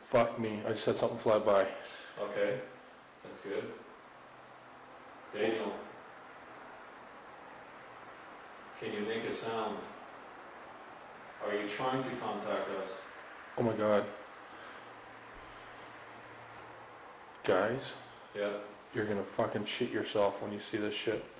Fuck me, I just had something fly by. Okay, that's good. Daniel, can you make a sound? Are you trying to contact us? Oh my god. Guys, Yeah. you're gonna fucking shit yourself when you see this shit.